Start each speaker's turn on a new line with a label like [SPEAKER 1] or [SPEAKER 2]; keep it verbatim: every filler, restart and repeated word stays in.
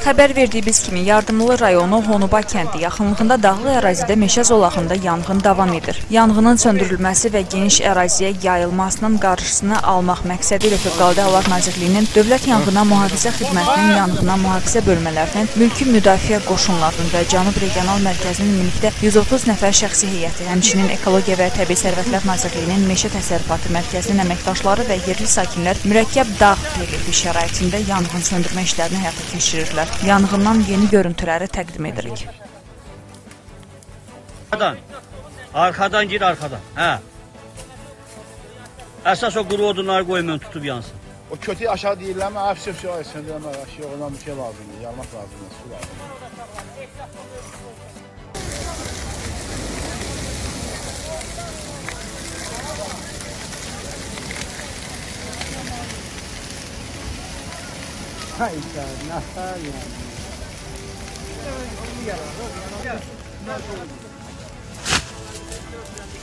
[SPEAKER 1] Xəbər verdiyimiz kimi Yardımlı rayonu Honuba kəndi yaxınlığında dağlı ərazidə meşə zolağında yanğın davam edir. Yanğının söndürülməsi və geniş əraziyə yayılmasının qarşısını almaq məqsədi ilə Fövqəladə Hallar Nazirliyinin Dövlət Yanğına Mühafizə Xidmətinin yanğına mühafizə bölmələrinin, mülki müdafiə qoşunlarının və Cənub Regional Mərkəzinin ümumilikdə yüz otuz nəfər şəxsi heyəti, həmçinin Ekologiya və Təbii Sərvətlər Nazirliyinin Meşə Təsərrüfatı Mərkəzinin əməkdaşları və yerli sakinlər mürəkkəb dağ relyefi şəraitində yanğın söndürmə işlərini həyata keçirirlər. Yanğından yeni görüntüləri təqdim edirik.
[SPEAKER 2] Arkadan, arkadan gir arkadan. Hə. Əsas o quru odunları qoymayın, tutub yansın.
[SPEAKER 3] O kötü aşağı deyirlər mi? Hafif şey söndürmə, aşağı ondan bir şey lazımdır, yarmaq lazımdır, su lazımdır.
[SPEAKER 4] Hayır, nasıl yani?